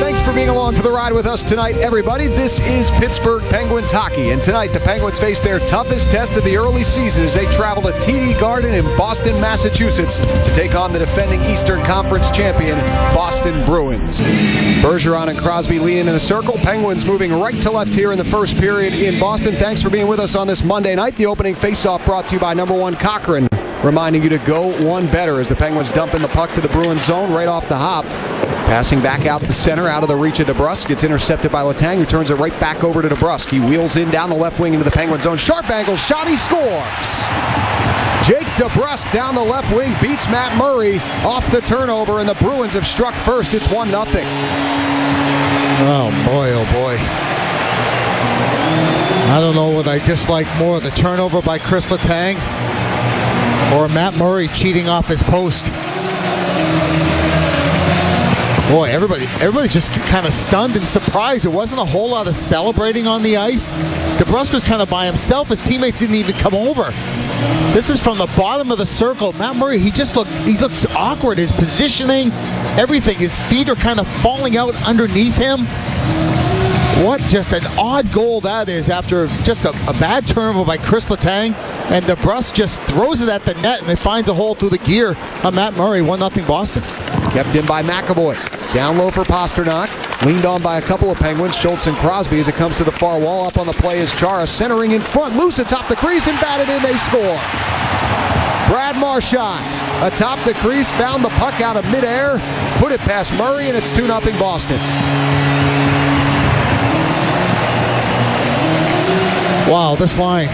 Thanks for being along for the ride with us tonight, everybody. This is Pittsburgh Penguins hockey, and tonight the Penguins face their toughest test of the early season as they travel to TD Garden in Boston, Massachusetts to take on the defending Eastern Conference champion, Boston Bruins. Bergeron and Crosby leading in the circle. Penguins moving right to left here in the first period in Boston. Thanks for being with us on this Monday night. The opening faceoff brought to you by #1 Cochrane, reminding you to go one better as the Penguins dump in the puck to the Bruins zone right off the hop. Passing back out the center, out of the reach of DeBrusk. Gets intercepted by Letang, who turns it right back over to DeBrusk. He wheels in down the left wing into the Penguin zone. Sharp angle shot, he scores! Jake DeBrusk down the left wing beats Matt Murray off the turnover, and the Bruins have struck first. It's 1-0. Oh boy, oh boy. I don't know what I dislike more, the turnover by Chris Letang or Matt Murray cheating off his post. Boy, everybody just kind of stunned and surprised. There wasn't a whole lot of celebrating on the ice. DeBrusk was kind of by himself. His teammates didn't even come over. This is from the bottom of the circle. Matt Murray, he looks awkward. His positioning, everything. His feet are kind of falling out underneath him. What just an odd goal that is after just a bad turnover by Chris Letang. And DeBrusk just throws it at the net, and it finds a hole through the gear on Matt Murray. 1-0 Boston. Kept in by McAvoy. Down low for Pasternak. Leaned on by a couple of Penguins, Schultz and Crosby, as it comes to the far wall. Up on the play is Chara, centering in front. Loose atop the crease and batted in. They score. Brad Marchand atop the crease, found the puck out of midair, put it past Murray, and it's 2-0 Boston. Wow, this line,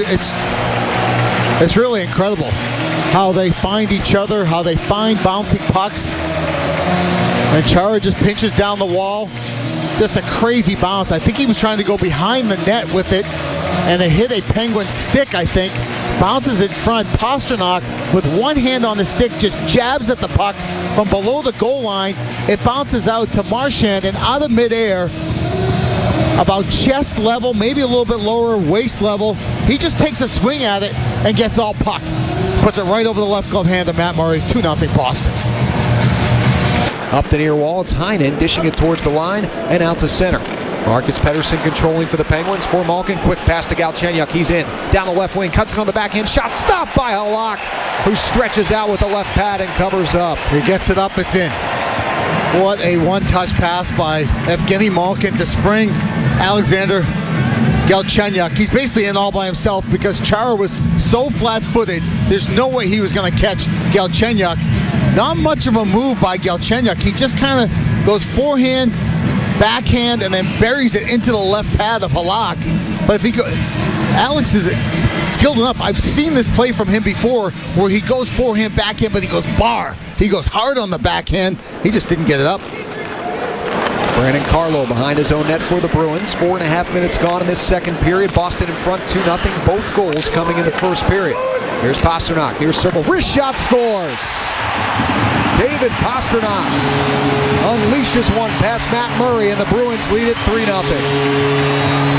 it's really incredible how they find each other, how they find bouncing pucks. And Chara just pinches down the wall. Just a crazy bounce. I think he was trying to go behind the net with it, and it hit a Penguin stick, I think. Bounces in front. Pasternak, with one hand on the stick, just jabs at the puck from below the goal line. It bounces out to Marchand, and out of midair, about chest level, maybe a little bit lower waist level, he just takes a swing at it and gets all puck. Puts it right over the left glove hand of Matt Murray. 2-0 Boston. Up the near wall, it's Heinen dishing it towards the line and out to center. Marcus Pettersson controlling for the Penguins. For Malkin, quick pass to Galchenyuk. He's in. Down the left wing, cuts it on the backhand. Shot stopped by Halak, who stretches out with the left pad and covers up. He gets it up, it's in. What a one-touch pass by Evgeny Malkin to spring Alexander Galchenyuk. He's basically in all by himself because Chara was so flat-footed, there's no way he was going to catch Galchenyuk. Not much of a move by Galchenyuk. He just kind of goes forehand, backhand, and then buries it into the left pad of Halak. But if Alex is skilled enough. I've seen this play from him before where he goes forehand, backhand, but he goes bar. He goes hard on the backhand. He just didn't get it up. Brandon Carlo behind his own net for the Bruins. 4.5 minutes gone in this second period. Boston in front 2-0. Both goals coming in the first period. Here's Pasternak. Here's circle. Wrist shot, scores. David Pasternak unleashes one past Matt Murray, and the Bruins lead it 3-0.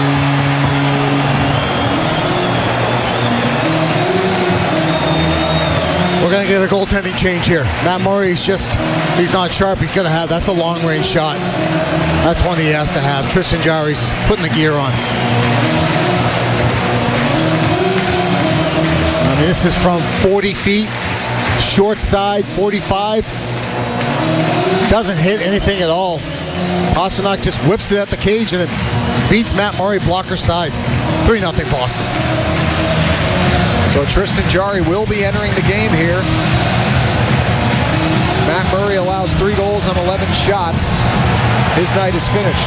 We're going to get a goaltending change here. Matt Murray's he's not sharp. He's going to have, that's a long-range shot. That's one he has to have. Tristan Jarry's putting the gear on. I mean, this is from 40 feet, short side, 45. Doesn't hit anything at all. Pasternak just whips it at the cage and it beats Matt Murray blocker side. 3-0 Boston. So Tristan Jarry will be entering the game here. Matt Murray allows 3 goals on 11 shots. His night is finished.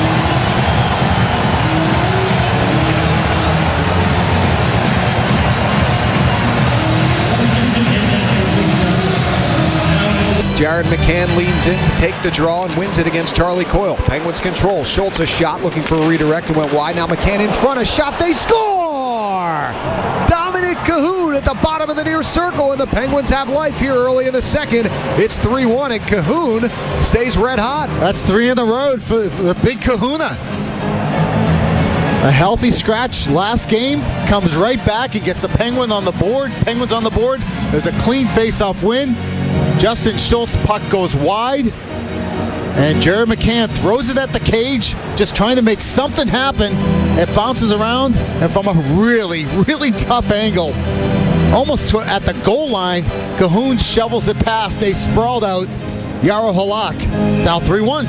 Jared McCann leans in to take the draw and wins it against Charlie Coyle. Penguins control. Schultz a shot looking for a redirect and went wide. Now McCann in front, a shot, they score! Dominic Cahoon at the bottom of the near circle, and the Penguins have life here early in the second. It's 3-1, and Cahoon stays red hot. That's 3 in a row for the big Kahuna. A healthy scratch last game, comes right back and gets the Penguins on the board. There's a clean face-off win. Justin Schultz puck goes wide, And Jared McCann throws it at the cage, just trying to make something happen. It bounces around, and from a really, really tough angle, almost at the goal line, Cahoon shovels it past a sprawled out Jaro Halak. It's now 3-1.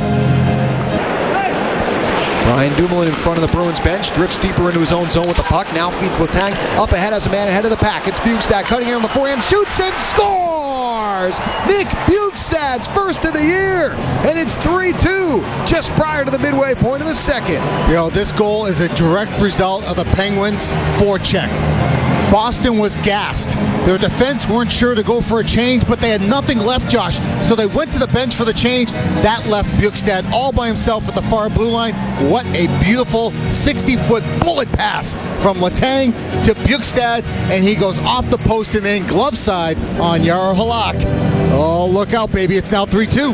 Brian Dumoulin in front of the Bruins bench, drifts deeper into his own zone with the puck, now feeds Letang up ahead as a man ahead of the pack. It's Bjugstad cutting in on the forehand, shoots and scores! Nick Bjugstad's first of the year, and it's 3-2 just prior to the midway point of the second. You know, this goal is a direct result of the Penguins' forecheck. Boston was gassed. Their defense weren't sure to go for a change, but they had nothing left, Josh. So they went to the bench for the change. That left Bjugstad all by himself at the far blue line. What a beautiful 60-foot bullet pass from Letang to Bjugstad, and he goes off the post and in glove side on Jaro Halak. Oh, look out, baby. It's now 3-2.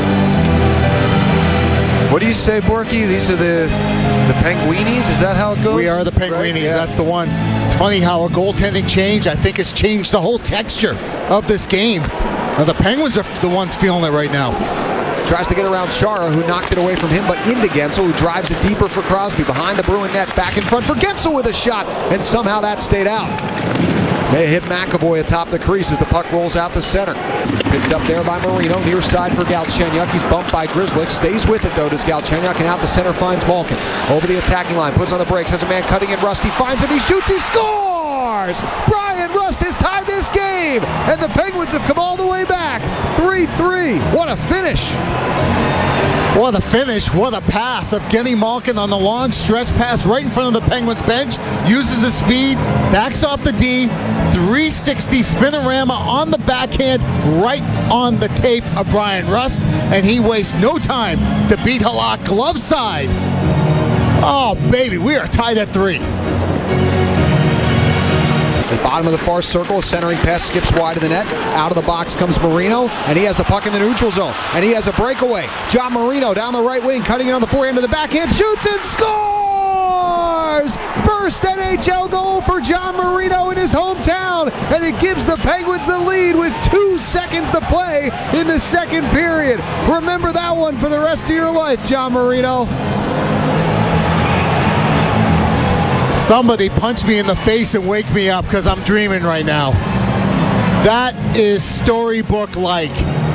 What do you say, Borky? These are the Penguinis? Is that how it goes? We are the Penguinis. Right? Yeah. That's the one. It's funny how a goaltending change, I think, has changed the whole texture of this game. Now, the Penguins are the ones feeling it right now. Tries to get around Chara, who knocked it away from him, but into Gensel, who drives it deeper for Crosby. Behind the Bruin net, back in front for Gensel with a shot, and somehow that stayed out. They hit McAvoy atop the crease as the puck rolls out to center. Picked up there by Marino, near side for Galchenyuk. He's bumped by Grzelcyk, stays with it though, does Galchenyuk, and out the center finds Malkin. Over the attacking line, puts on the brakes, has a man cutting in. Rusty finds him, he shoots, he scores! Brian Rust has tied this game, and the Penguins have come all the way back. 3-3, what a finish! What a finish, what a pass of Genny Malkin on the long stretch pass right in front of the Penguins bench. Uses the speed, backs off the D, 360 spinorama on the backhand, right on the tape of Brian Rust, and he wastes no time to beat Halak glove side. Oh, baby, we are tied at 3. At the bottom of the far circle, a centering pass skips wide of the net. Out of the box comes Marino, and he has the puck in the neutral zone. And he has a breakaway. John Marino down the right wing, cutting it on the forehand to the backhand, shoots and scores! First NHL goal for John Marino in his hometown, and it gives the Penguins the lead with 2 seconds to play in the second period. Remember that one for the rest of your life, John Marino. Somebody punch me in the face and wake me up because I'm dreaming right now. That is storybook-like.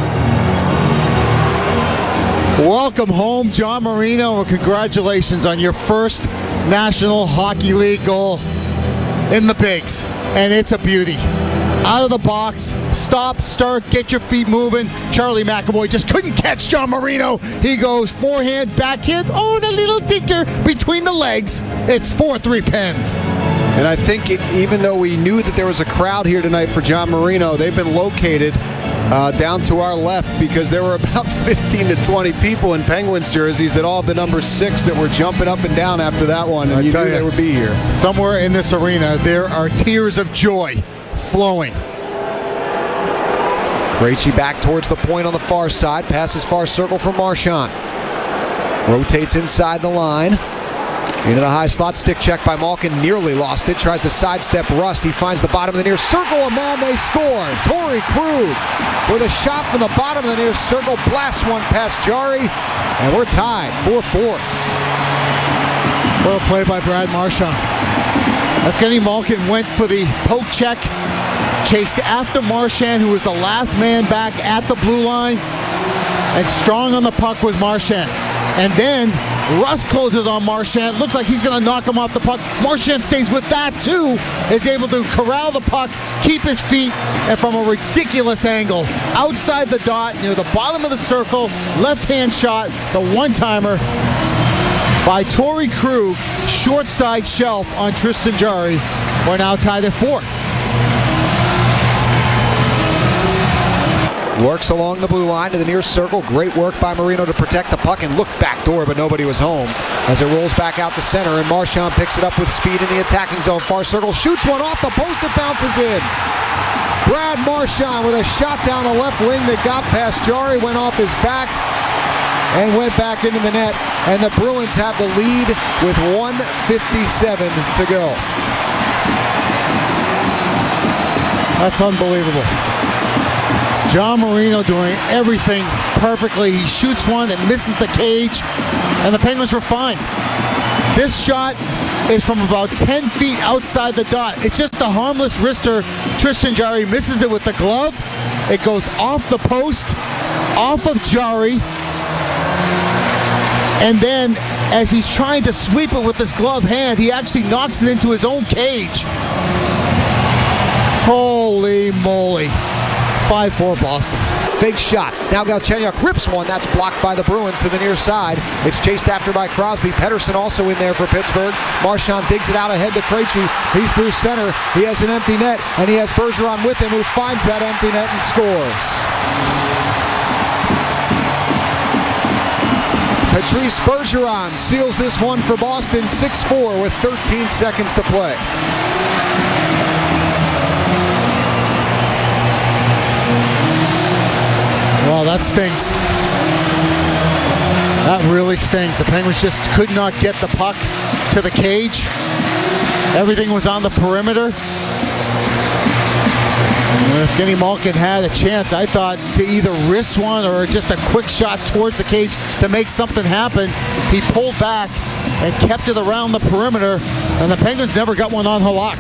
Welcome home, John Marino, and congratulations on your first National Hockey League goal in the Bigs. And it's a beauty. Out of the box, stop, start, get your feet moving. Charlie McAvoy just couldn't catch John Marino. He goes forehand, backhand, oh, the little dinker between the legs. It's 4-3 Pens. And I think even though we knew that there was a crowd here tonight for John Marino, they've been located down to our left because there were about 15 to 20 people in Penguins jerseys that all have the number 6 that were jumping up and down after that one, and you knew they would be here. Somewhere in this arena, there are tears of joy flowing. Krejci back towards the point on the far side, passes far circle for Marchand. Rotates inside the line. Into the high slot, stick check by Malkin, nearly lost it, tries to sidestep Rust, he finds the bottom of the near circle, a man, they score. Torrey Krug with a shot from the bottom of the near circle, blasts one past Jarry, and we're tied, 4-4. Well played by Brad Marchand. Evgeny Malkin went for the poke check, chased after Marchand, who was the last man back at the blue line, and strong on the puck was Marchand. And then Rust closes on Marchand. Looks like he's going to knock him off the puck. Marchand stays with that too. Is able to corral the puck, keep his feet, and from a ridiculous angle, outside the dot, near the bottom of the circle, left-hand shot, the one-timer by Torrey Krug, short side shelf on Tristan Jarry. We're now tied at 4. Works along the blue line to the near circle. Great work by Marino to protect the puck and look backdoor, but nobody was home. As it rolls back out the center, and Marchand picks it up with speed in the attacking zone. Far circle, shoots one off the post, it bounces in. Brad Marchand with a shot down the left wing that got past Jarry, went off his back, and went back into the net. And the Bruins have the lead with 1:57 to go. That's unbelievable. John Marino doing everything perfectly. He shoots one that misses the cage, and the Penguins were fine. This shot is from about 10 feet outside the dot. It's just a harmless wrister. Tristan Jarry misses it with the glove. It goes off the post, off of Jarry, and then as he's trying to sweep it with his glove hand, he actually knocks it into his own cage. Holy moly. 5-4 Boston. Fake shot. Now Galchenyuk rips one. That's blocked by the Bruins to the near side. It's chased after by Crosby. Pettersson also in there for Pittsburgh. Marchand digs it out ahead to Krejci. He's through center. He has an empty net, and he has Bergeron with him, who finds that empty net and scores. Patrice Bergeron seals this one for Boston, 6-4 with 13 seconds to play. Well, that stings. That really stings. The Penguins just could not get the puck to the cage. Everything was on the perimeter. If Kenny Malkin had a chance, I thought, to either wrist one or just a quick shot towards the cage to make something happen. He pulled back and kept it around the perimeter, and the Penguins never got one on Halak.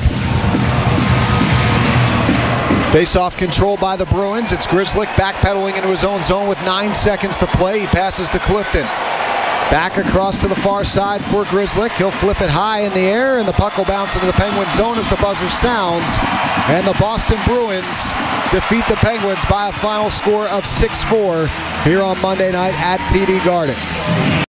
Face-off controlled by the Bruins. It's Grzelcyk backpedaling into his own zone with 9 seconds to play. He passes to Clifton. Back across to the far side for Grzelcyk. He'll flip it high in the air, and the puck will bounce into the Penguins zone as the buzzer sounds. And the Boston Bruins defeat the Penguins by a final score of 6-4 here on Monday night at TD Garden.